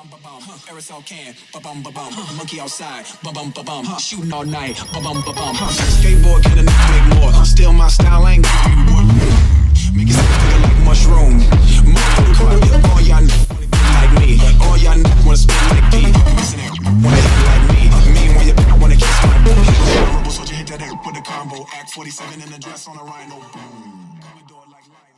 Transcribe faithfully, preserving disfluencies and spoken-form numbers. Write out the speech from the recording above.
Ba-bum, huh. Aerosol can, ba-bum, ba-bum, huh. Monkey outside, ba-bum, ba-bum, huh. Shooting all night, ba-bum, ba-bum, huh. Skateboard can a nigga make more, huh. Still my style, I ain't give you what. Make it feel like mushroom. Motherfucker, all y'all niggas wanna get like me. All y'all niggas wanna spit like P. Listen here, wanna hit like me. Me when you wanna kiss my boo. Honorable soldier hit that air, put the combo. Act forty-seven in the dress on a rhino. Boom. Commodore like light.